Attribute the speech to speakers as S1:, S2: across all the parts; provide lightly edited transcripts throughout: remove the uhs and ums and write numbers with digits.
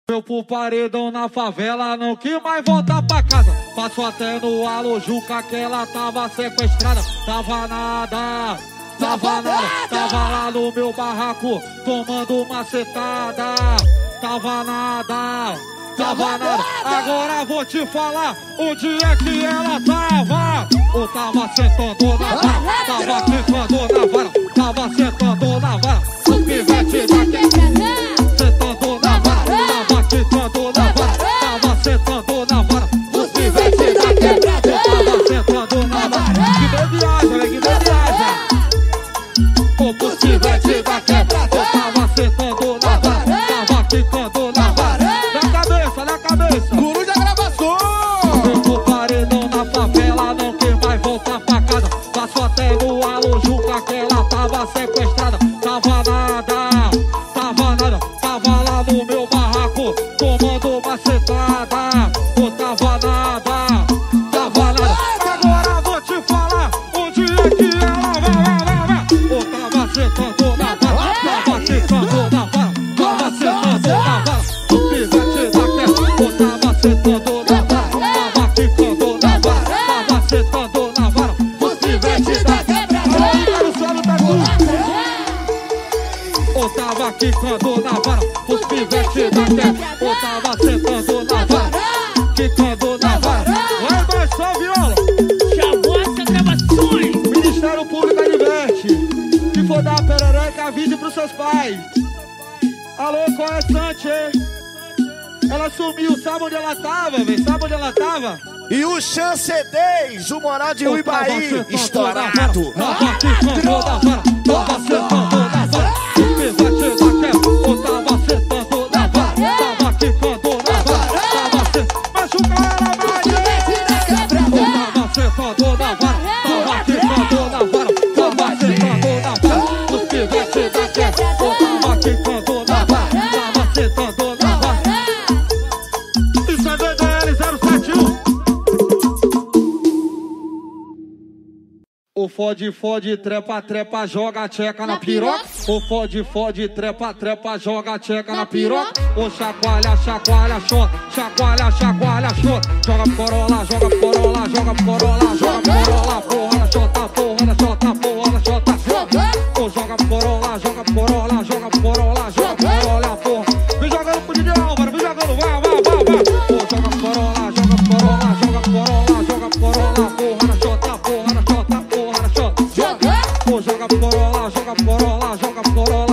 S1: Eu pro paredão na favela, não que mais voltar pra casa. Passo até no Alojuca que ela tava sequestrada. Tava nada, tava lá no meu barraco tomando macetada. Tava nada. Agora vou te falar onde é que ela tava. Ou tava sentando na vara, tava quicando na vara, tava sentando na vara. O pivete daqui sentando na vara, tava quicando na vara, tava sentando na vara. O pivete daqui tava sentando na vara. Que viagem, que viagem. O pivete daqui tava sentando na vara, tava quicando na vara. Na cabeça,
S2: Guru da gravação.
S1: eu tô paredão na favela, não quer mais voltar pra casa. Passo até no Alojuca que ela tava sequestrada. Tava nada, tava lá no meu barraco tomando macetada. Ou tava nada. Agora vou te falar onde é que ela vai. Ou tava sentando na vara, tava sentando na vara, tava sentando na vara. O pivete daqui, ou tava sentando na vara, tava quicando na vara, tava sentando na vara. O pivete daqui, o solo tá duro. Ou tava quicando na vara, os pivete daqui, ou tava sentando na vara, quicando na vara. Vai mais só viola.
S2: Chavosa Gravações.
S1: Ministério Público adverte. Se for dar perereca, avise pros seus pais. Alô, qual é Sante? Ela sumiu, sabe onde ela tava, velho? Sabe onde ela tava?
S3: E o Chance 10, o moral de Uibaí, estourado.
S1: Tava quicando na vara, tava sentando na vara. O pivete daqui, ou tava sentando na vara, tava quicando na vara, tava sentando. Machuca ela, Maria! Ou tava sentando na vara, tava quicando na vara, tava sentando na vara. Os pivete daqui, ou tava quicando na vara, tava sentando na vara. Isso é VDL 071. O fode, trepa, joga a tcheca na piroca. O fode, trepa, joga a tcheca na piroca. O chacoalha, chota. Chacoalha, chota. Joga corola, porra na chota. O joga corola, porra. Vem jogando pro DJ Álvaro, vem jogando, vai. O joga corola, porra na chota. Joga corola.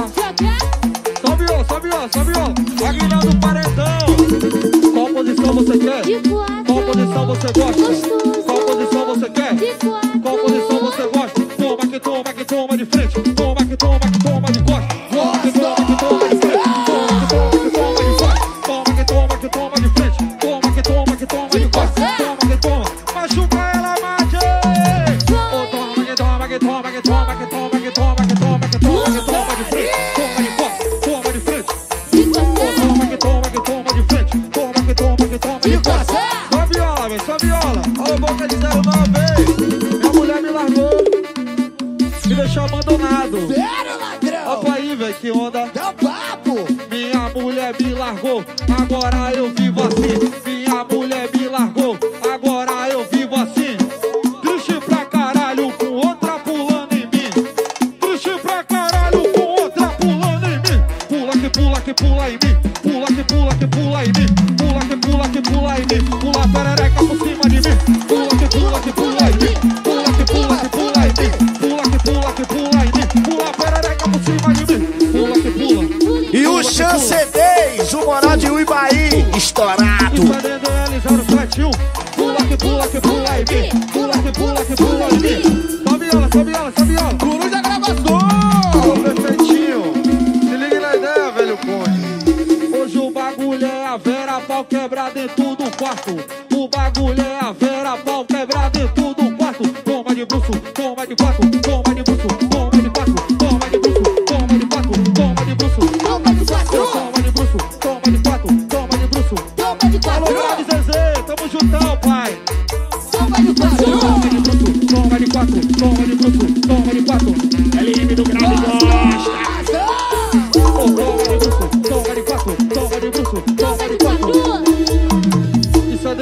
S1: Só viola. Aguinaldo Paredão. Qual posição você quer? Qual posição você gosta? Qual posição você quer? Qual posição você gosta? Toma que toma de frente. Toma que toma de costa. Toma que toma de frente. Toma que toma de frente. Toma que toma de costa. Toma que toma. Machuca ela, mate. Toma que toma de frente. Toma de costa. Toma de frente. Toma que toma de frente. Toma que toma de costa. Só viola. Olha a boca de 09. Minha mulher me largou. Me deixou abandonado.
S2: Sério, ladrão?
S1: Opa aí, velho, que onda.
S2: Dá papo.
S1: Minha mulher me largou, agora eu vivo assim. Minha mulher me largou, agora eu vivo assim. Triste pra caralho, com outra pulando em mim. Triste pra caralho, com outra pulando em mim. Pula que pula em mim. Pula que pula em mim. Pula que pula em mim. Pula a perereca por cima de mim. Pula que pula em mim. Pula que pula em mim. Pula que pula em mim. Pula a perereca por cima de mim. Pula que pula.
S3: E o Chance 10, o moral de Uibaí, estourado.
S1: Isso é DDL 071. Pula que pula em mim. Pula que pula em mim. Só viola.
S2: Guru da gravação.
S1: Ô, perfeitinho. Se liga na ideia, velho Conde. Hoje o bagulho é a Vera, pau quebrar dentro do quarto. O bagulho é a Vera, pau quebrar dentro do quarto. Toma de bruxo, toma de quatro. Toma de bruxo, toma de quatro. Toma de bruxo, toma de quatro. Toma de bruxo,
S2: Toma de quatro.
S1: toma de bruxo, toma de quatro. Toma de bruxo.
S2: Toma de
S1: Alô,
S2: quatro.
S1: Grave Zezé, tamo juntão, pai.
S2: Toma de quatro.
S1: Toma de bruxo, toma de quatro. Toma de bruxo, toma de quatro.
S2: LM do Grave gosta.
S1: Toma de bruxo, toma de quatro. Toma de bruxo, toma de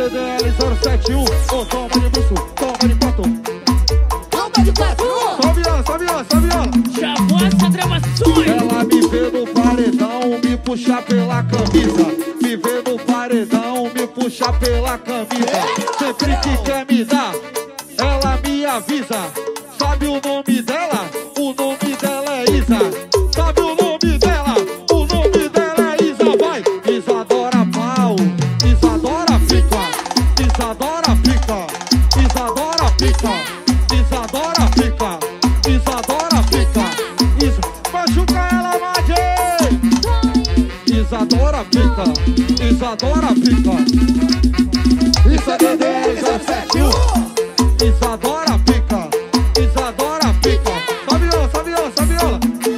S1: CDL 071. Ô, toma de buço, toma de quatro.
S2: Toma de quatro.
S1: Só viola, só viola, só viola.
S4: Chavosa Gravações.
S1: Ela me vê no paredão, me puxa pela camisa. Me vê no paredão, me puxa pela camisa. Sempre que quer me dar, ela me avisa. Sabe o nome dela? O nome dela é Isa. Sabe o nome dela? O nome dela é Isa. Vai! Isadora pau, Isadora fica, Isadora fica, Isadora fica, Isadora fica, Isadora fica. Machuca ela, Magê! Isadora fica, Isadora fica. Isso é DDL 071. Isadora fica, Isadora fica. Só viola, só viola, só viola.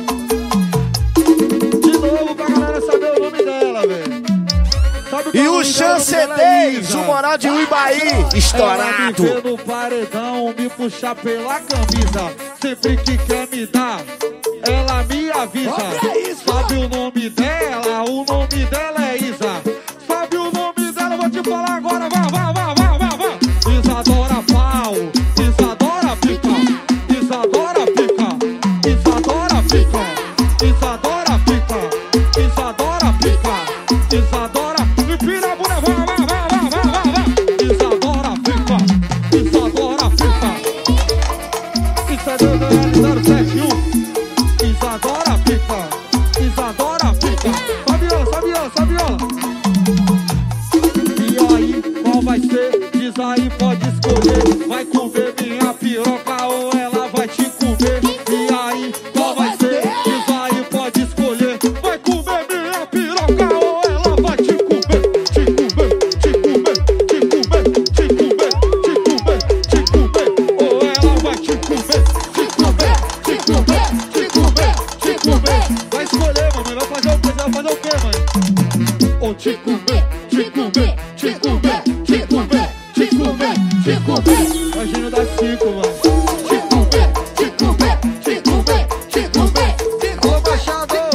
S1: De novo pra galera saber o nome dela, velho.
S3: E o Chance 10, o moral de Uibaí,
S1: Ela me
S3: estourado.
S1: vê no paredão, me puxa pela camisa. Sempre que quer me dar, ela me avisa.
S2: Olha isso.
S1: Sabe o nome dela? O nome dela é Isa. Sabe o nome dela? Eu vou te falar agora. Vai, vai, vai, vai, vai, vai. Isadora pau, Isadora fica, Isadora fica, Isadora fica, Isadora fica, Isadora fica, Isadora. Me pira a mulher, vai, vai, vai, vai, vai, vai, vai. Isadora fica, Isadora fica. Isso é DDL 071. Isadora fica, Isadora fica. Só viola, só viola, só viola. E aí, qual vai ser? Diz aí, pode escolher. Vai comer minha piroca ou ela vai te comer? E aí, qual vai ser? Diz aí, pode escolher. Vai comer minha piroca ou ela vai te comer? Te comer, te comer, te comer, te comer, te comer, te comer. Ou ela vai te comer? Te comer, te comer, te comer, te comer. Vai escolher, mamãe. Vai fazer o quê? Vai fazer o quê, mãe? Ou te comer, te comer, te comer, te comer, te comer, te comer. Imagina das 5, mano. Te comer, te comer, te comer, te comer, te comer. Ô, baixador,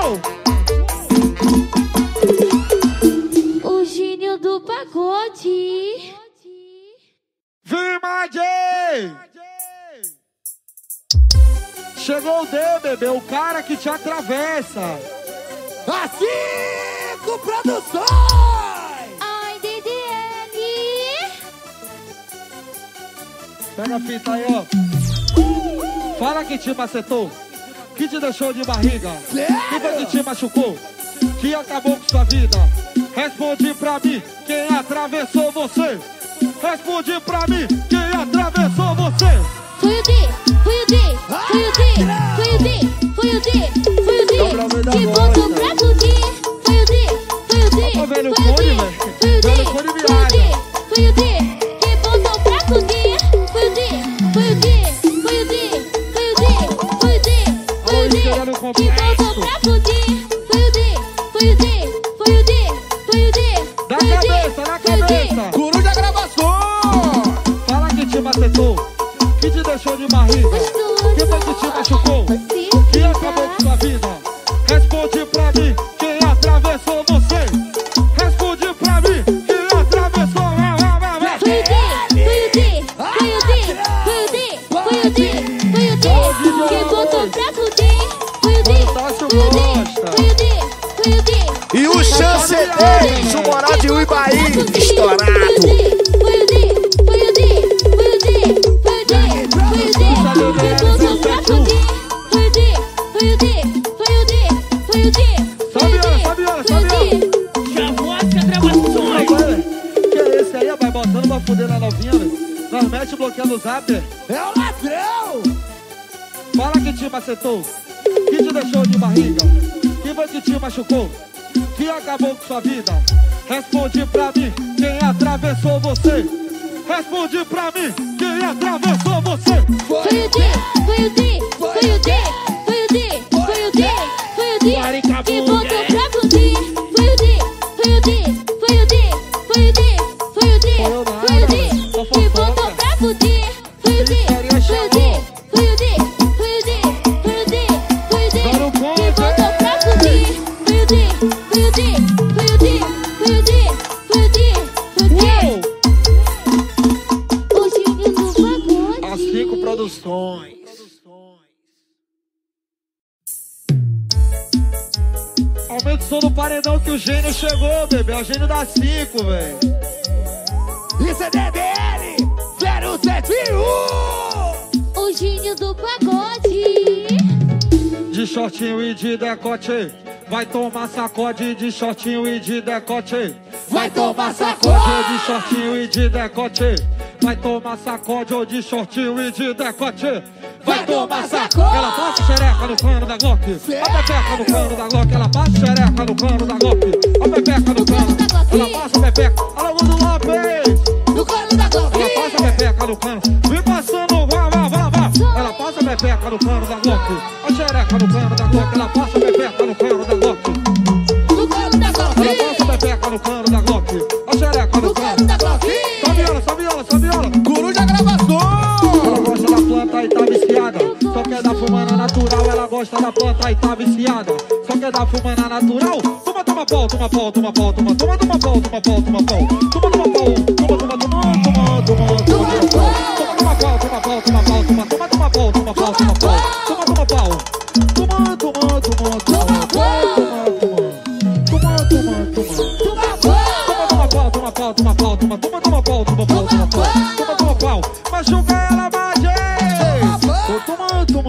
S1: gol!
S5: O gênio do pagode.
S1: Vem, Magê! Chegou o D, bebê, o cara que te atravessa.
S2: A 5 Produções.
S5: Ai, DDL.
S1: Pega a fita aí, ó. Fala que te macetou, que te deixou de barriga, que foi que te machucou, que acabou com sua vida. Responde pra mim, quem atravessou você? Responde pra mim, quem atravessou você?
S5: Foi o D, foi o D, foi o D, foi o D, foi o D, foi o D. Que botou pra fuder. Foi o D, foi o D,
S1: Ó, velho
S5: foi o
S1: Cone,
S5: D,
S1: velho.
S5: foi o D,
S1: Velho Cone
S5: foi o D,
S1: viaja.
S5: foi o D. Que botou pra fuder. Foi o D, foi o D, foi o D, foi o D, foi o D, foi o D.
S1: Olha o
S5: Que
S1: complexo.
S5: botou pra fuder. Foi o D, foi o D, foi o D, foi o D.
S1: Da
S5: foi o D,
S1: cabeça, da
S5: foi o D.
S1: cabeça.
S2: Coruja Gravações.
S1: Fala que te macetou, que te deixou de barriga, que foi que te machucou, que acabou com sua vida. Responde pra mim, quem atravessou você? Responde pra mim, quem atravessou? Vai, vai, vai, vai.
S5: Foi o D, foi o D, foi o D, foi o D, foi o D, foi o D. Que botou pra fuder. Foi o D,
S1: Tássio
S5: foi o D,
S1: gosta.
S5: foi o D, foi o D.
S3: E o Chance 10, o moral de Uibaí, estourado.
S5: Foi o D, foi o D, foi o D, foi o D, foi o D. Que botou pra fuder. Foi o D, foi o D, foi o D, foi o D.
S1: Só viola, só viola, só viola.
S4: Chavosa Gravações.
S1: Agora, que é esse aí, vai botando pra fuder na novinha, velho. Nós mete bloqueando o zap.
S2: É o ladrão.
S1: Fala que te macetou, que te deixou de barriga, que foi que te machucou, que acabou com sua vida. Responde pra mim, quem atravessou você? Responde pra mim, quem atravessou você?
S5: Foi o D, foi o D, foi o D, foi o D, foi o D, foi o D. Que botou pra fuder. Foi o D, foi o D, foi o D, foi o D, foi o D, foi o D. Que botou pra fuder. Foi o D, foi o D, foi o D, foi o D, foi o D, foi o D. Que botou pra fuder. Foi o D, foi o D, foi o D, foi o D, foi o D, foi o D.
S1: som do paredão que o gênio chegou, bebê. É o gênio da 5, velho.
S2: Isso é DBL 071.
S5: O gênio do pagode.
S1: De shortinho e de decote, vai tomar sacode de shortinho e de decote. Vai tomar sacode de shortinho e de decote. Vai tomar sacode de shortinho e de decote. Vai tomar sacode. Ela passa xereca no cano da Glock. A pepeca no cano da Glock. Ela passa xereca no cano da Glock. A pepeca no cano. Ela passa a pepeca. Alô, do Lopes.
S2: No cano da Glock.
S1: Ela passa a pepeca no cano. Vem passando, vai. Ela passa a pepeca no cano da Glock. A xereca no cano da Glock. Ela passa a pepeca no cano da Glock.
S2: No cano da Glock.
S1: Ela passa a pepeca no cano da Glock. A xereca no cano
S2: da Glock.
S1: Só viola, só viola, só viola.
S2: Coruja gravação.
S1: Ela gosta da planta e tá viciada. Só quer dar fumana natural. Ela gosta da planta e tá viciada. Só quer dar fumana natural. Toma pau, toma pau, toma pau, toma pau, toma pau, toma pau, toma pau. Toma pau, toma pau, toma pau, toma pau, toma pau, toma pau, toma pau, toma pau, toma pau. Machuca ela, Magê! Toma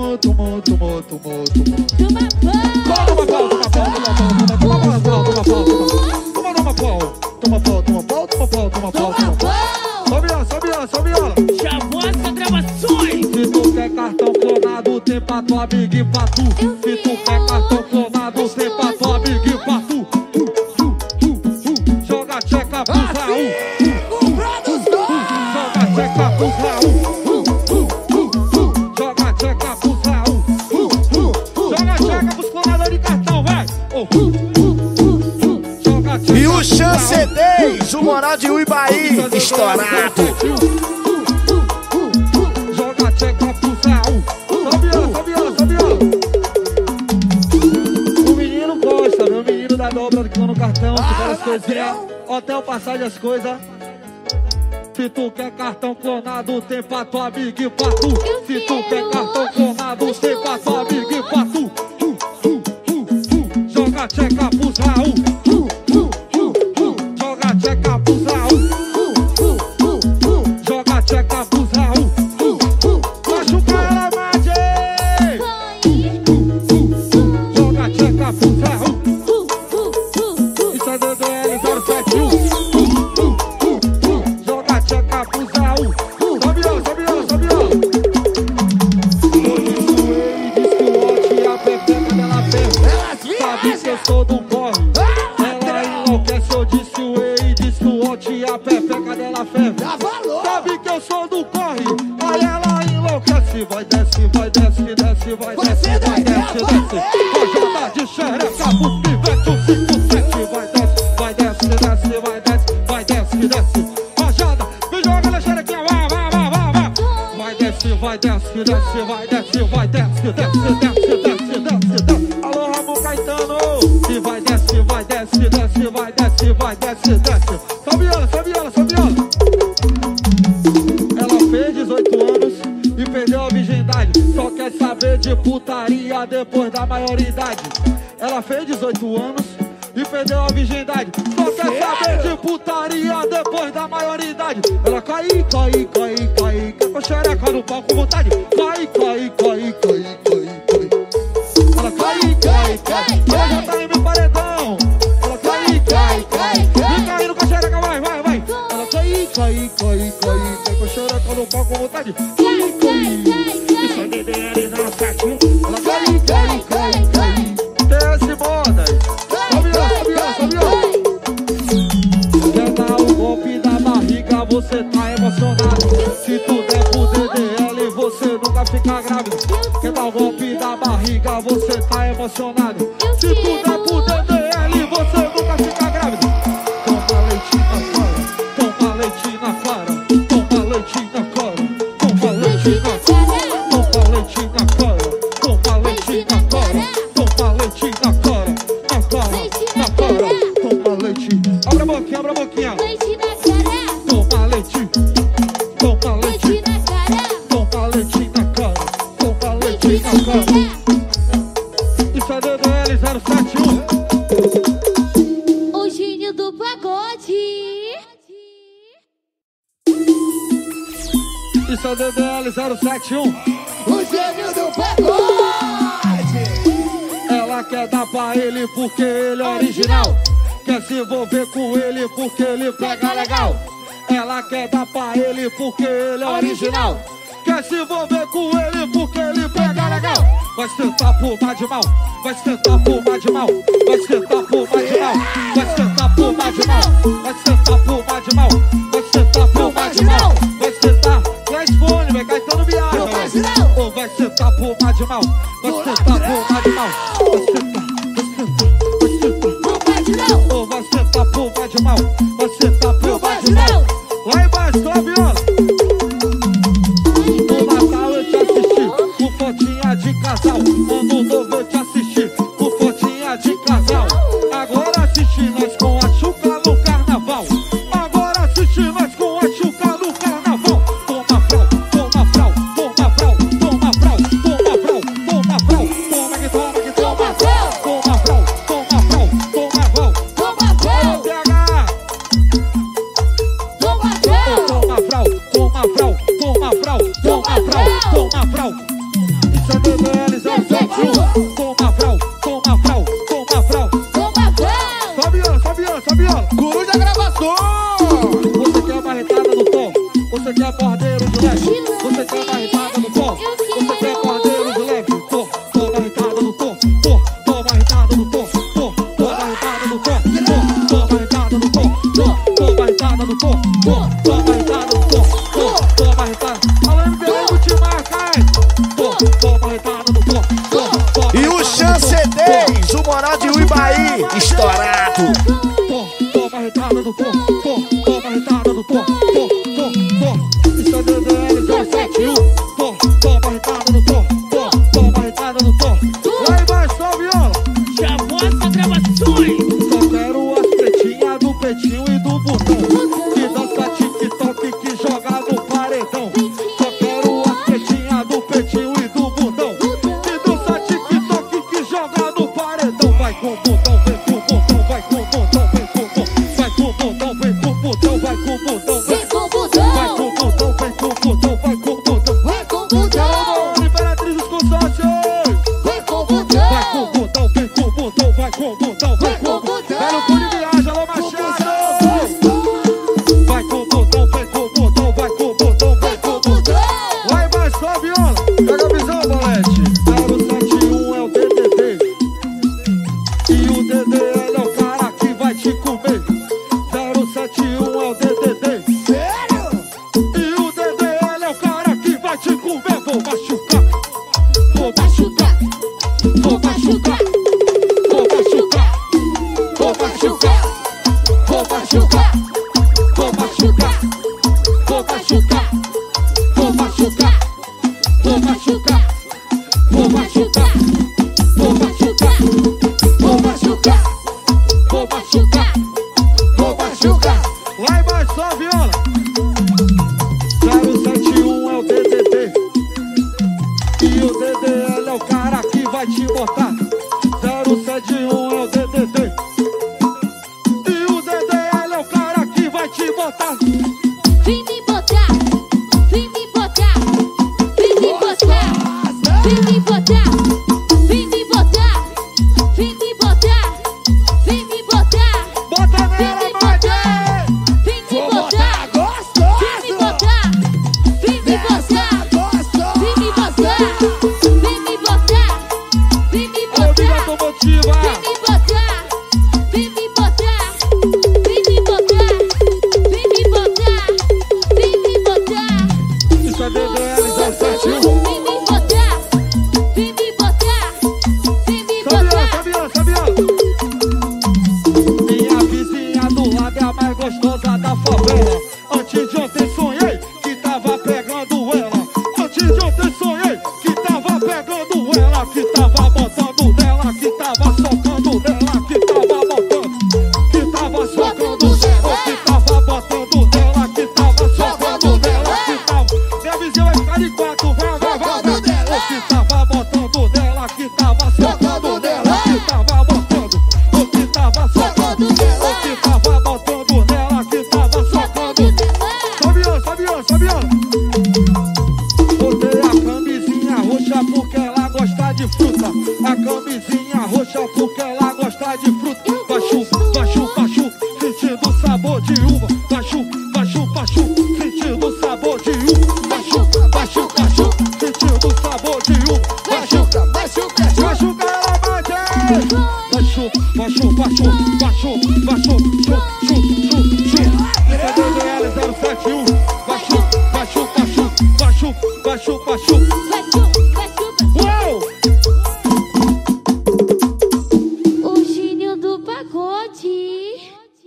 S1: pau. Só viola.
S4: Chavosa Gravações.
S1: Se tu quer cartão clonado, tem pra tua big e pra tu. Se tu quer cartão clonado, tem pra tua big e pra tu. Joga tcheca pro Raul. Joga tcheca pro Raul. Joga tcheca pro Raul. Joga tcheca pros clonadores de cartão, vai. Joga tcheca.
S3: E o Chance 10, o moral de Uibaí, estourado.
S1: Joga tcheca pro Raul. Só viola. O menino gosta, meu menino da dobra que no cartão, que várias coisinhas. Hotel Passagem as coisas. Se tu quer cartão clonado, tem pra tua big e pra tu. Se tu quer cartão clonado, tem pra tua big e pra tu. Joga tcheca pro Raul. Joga tcheca pro Raul. Joga tcheca pro Raul. Machuca ela, Magê! Joga tcheca pro Raul. Isso é DDL 071. Joga tcheca pro Raul. Só viola. Hoje suei, diz que o Hot e a pepeca dela perde. Sabe que eu sou do corre. Ela enlouquece, eu disse o E, diz que o Hot e a pepeca dela ferve. Sabe que eu sou do corre. Aí ela enlouquece. Vai desce. Rojada de xereca pro pivete, o 5-7. Vai desce. Rojada, me joga na xerequinha, vai. Vai desce. Alô, Ramon Caetano. E vai desce. Só viola. Ela fez 18 anos e perdeu a virgindade. Só quer saber de putaria depois da maioridade. Ela fez 18 anos e perdeu a virgindade. Só quer saber de putaria depois da maioridade. Ela cai com a xereca no pau com vontade. Cai. Ela cai. Ela já tá em meu paredão. Ela cai. Vem caindo com a xereca, vai. Ela cai com a xereca no pau com vontade. Isso é DDL 071. Ela cai. TS Modas. Só viola. Quer dar o golpe da barriga, você tá emocionado. Se tu der pro DDL, você nunca fica grávido. Quer dar o golpe da barriga, você tá emocionado. Se tu der pro DDL, você nunca fica grávido. Toma leite na cara. Toma leite na cara. Abre a boquinha.
S5: Leite na cara.
S1: Toma leite.
S5: Leite na cara.
S1: Toma leite na cara. Isso é DDL 071.
S5: do pagode.
S1: Isso é DDL 071.
S2: O gênio do pagode.
S1: Ela quer dar pra ele porque ele é original. Quer se envolver com ele porque ele pega legal. Ela quer dar pra ele porque ele é original. Quer se envolver com ele porque ele pega legal. Vai se tentar por mais de mal. Vai se tentar por mais de mal. Vai se tentar por mais de mal. Vai se tentar por mais de mal. Vai se tentar por mais de mal. Vai se tentar por mais de mal. Vai se tentar. Flashphone, vai Caetano viagem. Ou vai se tentar por mais de mal. Vai se tentar por mais de mal. Vai se tentar. Ou vai se tentar por mais de mal. Vai se tentar por mais de mal. Lá embaixo, só a viola. Fotinha de casal, ano novo eu te assisti, com fotinha de casal. Agora assisti nós com a Xuca no carnaval. Agora assisti nós com a Xuca no carnaval. Toma frau, toma frau, toma frau, toma frau, toma frau, toma frau, toma que toma que toma frau, toma frau, toma frau, toma frau, toma frau, PH. Toma frau, toma frau, toma frau, toma frau, toma frau, toma frau. Isso é DDL 071. Toma frau, toma frau, toma frau, toma frau. Só viola, só viola, só viola.
S2: Guru da gravação.
S1: Você quer uma retada no tom? Você quer bordeiro de leve? Você quer uma retada no tom? Você quer bordeiro de leve? Toma retada no tom. Toma retada no tom. Toma retada no tom. Toma retada no tom. Toma retada no tom. Toma retada no tom. Toma retada. Falando que eu vou te marcar, hein? Toma retada no tom.
S3: E o Chance 10, o Moral de Uibaí, estourado.
S1: Toma retada do tom. Toma retada do tom. Isso é DDL 071. Toma retada do tom. Toma retada do tom. Lá embaixo, só viola.
S4: Chavosa Gravações.
S1: Só quero as pretinhas do petinho e do botão, que dança TikTok, que joga no paredão. Só quero as pretinhas do petinho e do botão, que dança TikTok, que joga no paredão. Vai com o botão, vem com o botão, vai com o botão, vem com o botão. Vai com o botão, vem com o botão, vai com o botão. Vai com o botão, vem com o botão, vai com o botão.
S2: Vai com o botão.
S1: Imperatriz dos consórcios.
S2: Vai com o botão.
S1: Vai com o botão, vem com o botão, vai com o botão, vem com o botão. Velho Cune viaja, alô Machado. Vai com o botão, vem com o botão, vai com o botão, vem com o botão. Lá embaixo, só a viola. Pega a visão, bolete. 071 é o DDD. E o DDL é o cara que vai te comer. 071 é o DDD.
S2: Sério?
S1: E o DDL é o cara que vai te comer. Vou machucar. Vou machucar. Vou machucar. Vou machucar. Vou machucar. Vou machucar. Vou machucar. Vou machucar. Vou machucar. Vou machucar. Vou machucar. Vou machucar. Vou machucar. Vou machucar. Vou machucar. Lá embaixo, só a viola. 071 é o DDD. E o DDL é o cara que vai te botar. 071 é o DDD. E o DDL é o cara que vai te botar.
S5: Vem me botar, vem me botar, vem me botar, vem me botar, vem me botar, vem me botar, vem me botar,
S1: Bota
S5: vem
S1: nela,
S5: me
S1: Mate!
S5: botar, vem me
S2: Vou
S5: botar,
S2: botar
S5: vem me
S2: gostoso.
S5: botar, vem me botar,
S2: Gostoso.
S5: vem me botar, vem me botar, vem me
S1: A amiga
S5: botar,
S1: automotiva.
S5: vem me botar, vem me botar, vem me botar, vem me botar, vem me botar.
S1: Isso é DDL 071.
S5: Vem me botar, vem me botar, vem me botar.
S1: Sabia. Minha vizinha do lado é a mais gostosa da favela. Antes de ontem sonhei que tava pegando ela. Antes de ontem sonhei que tava pegando ela. Que tava botando nela, que tava socando nela, que tava botando, que tava socando nela, que tava botando nela, que tava socando nela, que tava. Minha vizinha vai ficar de quatro, vai. O que tava botando nela, que tava socando nela, que tava botando, o que tava socando nela, o que tava sentindo o sabor de uva. Vai chupa, vai chupa, chupa, sentindo o sabor de uva. Vai chupa, vai chupa, chupa, sentindo o sabor de uva. Vai chupa,
S2: Vai chupa, chupa.
S1: vai chupa, ela bate. Vai chupa, vai chupa, vai chupa, vai chupa, vai chupa, chupa. Isso é DDL 071. Vai chupa, vai chupa, chupa, vai chupa, vai chupa, chupa.
S5: Vai chupa, vai chupa.
S1: Uou!
S5: O gênio do pagode.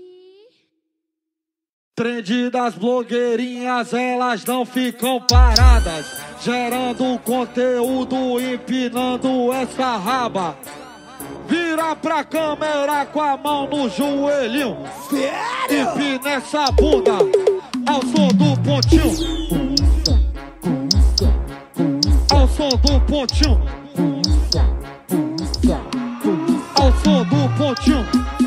S1: Trend das blogueirinhas, elas não ficam paradas, gerando conteúdo, empinando essa raba. Vira pra câmera com a mão no joelhinho.
S2: Sério?
S1: Empina essa bunda ao som do pontinho. Ao som do pontinho. Ao som do pontinho.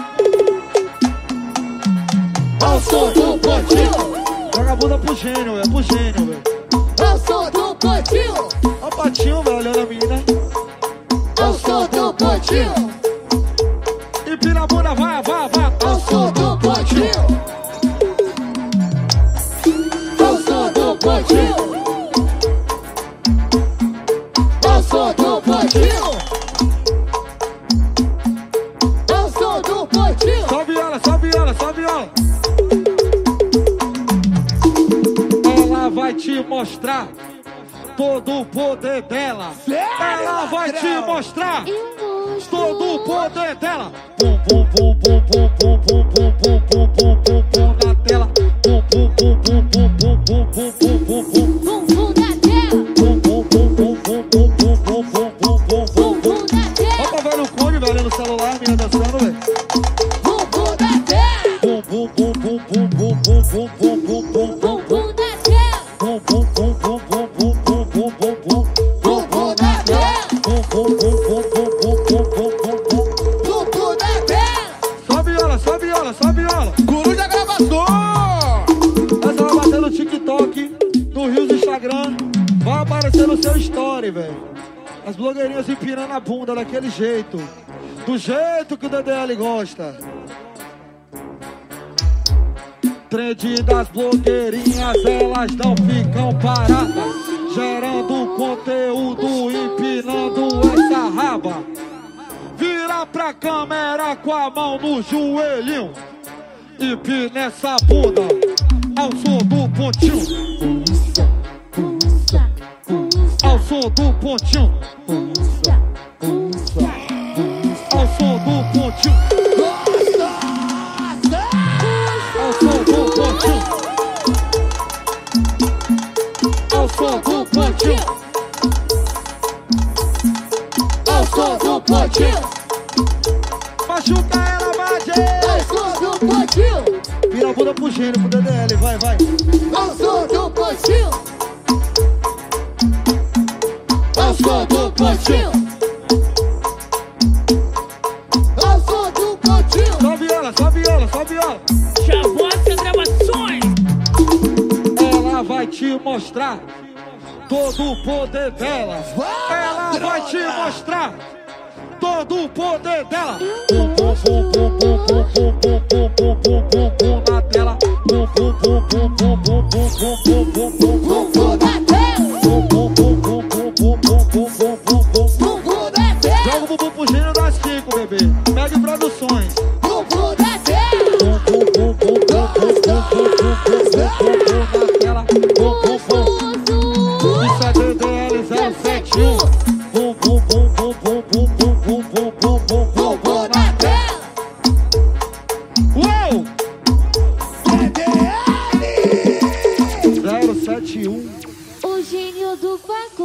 S2: Ao som do pontinho.
S1: Joga a bunda pro gênio, é pro gênio, velho.
S2: Ao som do pontinho.
S1: Ó o patinho, velho, olhando a mina.
S2: Ao som do pontinho.
S1: Empina a bunda, vai, vai, vai.
S2: Ao som do pontinho. Ao som do pontinho. Ao som do pontinho. Ao som do pontinho.
S1: Sobe ela, sobe ela, sobe ela. Ela vai te mostrar todo o poder dela. Ela vai te mostrar
S5: Eu mostro.
S1: todo o poder dela. Bum, bum, bum, bum, bum, bum, bum, bum, bum, bum, bum, bum, bum na tela. Bum, bum, bum, bum, bum, bum, bum, bum, bum, bum, bum.
S5: Bumbum na tela.
S1: Bum, bum, bum, bum, bum, bum, bum, bum, bum, bum, bum, bum.
S5: Bumbum na tela.
S1: Ó pra ver o Cone, velho, no celular, menina dançando, velho.
S2: Bumbum na tela.
S1: Bum, bum, bum, bum, bum, bum, bum, bum, bum, bum, bum, bum.
S5: Bumbum na tela.
S1: Bum, bum, bum, bum, bum, bum, bum, bum, bum, bum.
S2: Bumbum na tela.
S1: Bum, bum, bum, bum, bum, bum, bum, bum, bum, bum.
S2: Bumbum na tela.
S1: Sobe ela, sobe ela, sobe ela.
S2: Coruja gravação.
S1: Essa vai bater no TikTok, no Rios do Instagram. Vai aparecer no seu story, velho. As blogueirinhas empinando a bunda daquele jeito. Do jeito que o DDL gosta. Trend das blogueirinhas, elas não ficam paradas, gerando conteúdo, empinando essa raba. Vira pra câmera com a mão no joelhinho. Empina essa bunda ao som do pontinho. Ao som do pontinho. Ao som do pontinho. Ao som do pontinho. Ao som do pontinho.
S2: Ao som do pontinho.
S1: Machuca ela, bate.
S2: Ao som do pontinho.
S1: Vira a bunda pro gênio, pro DDL, vai, vai.
S2: Ao som do pontinho. Ao som do pontinho. Ao som do pontinho.
S1: Sobe ela, sobe ela, sobe ela.
S4: Chavosca Gravações.
S1: Ela vai te mostrar todo o poder dela. Ela vai te mostrar todo o poder dela. Bum, bum, bum, bum, bum, bum, bum, bum, bum, bum, bum, bum na tela. Bum, bum, bum, bum, bum, bum, bum, bum, bum, bum, bum.
S2: Bumbum na tela.
S1: Bum, bum, bum, bum, bum, bum, bum, bum, bum, bum, bum.
S2: Bumbum na tela.
S1: Joga o bumbum pro gênio das 5, bebê. Pegue produções.
S2: Bumbum na tela.
S1: Bum, bum, bum, bum, bum, bum, bum, bum, bum, bum, bum na tela. Bum, bum, bum. Isso é DDL 071. Bum, bum, bum, bum, bum, bum, bum, bum, bum, bum, bum, bum,
S2: Bumbum na tela.
S1: Uou!
S2: DDL.
S1: 071.
S5: O gênio do pagode.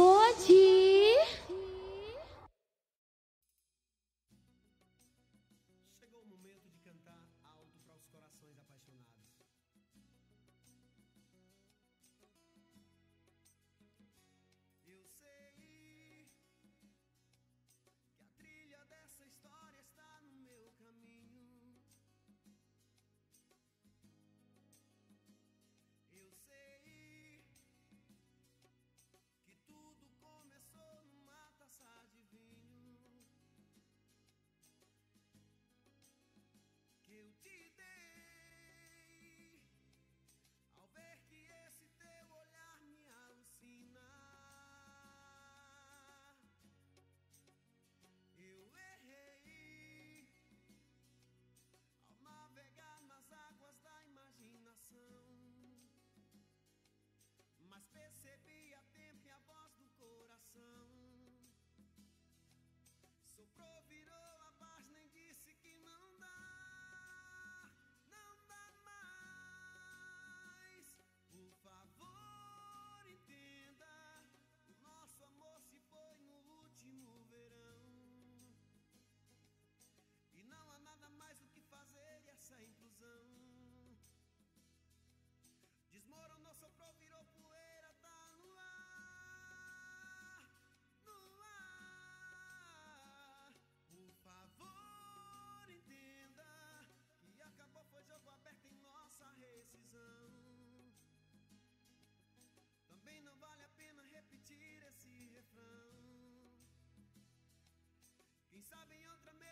S6: soprou, virou a página e disse que não dá mais. Por favor, entenda, o nosso amor se foi no último verão. E não há nada mais o que fazer e essa inclusão desmoronou, soprou, virou poeira, tá no ar, no ar. Por favor, entenda que acabou, foi jogo aberto em nossa rescisão. Também não vale a pena repetir esse refrão. Quem sabe em outra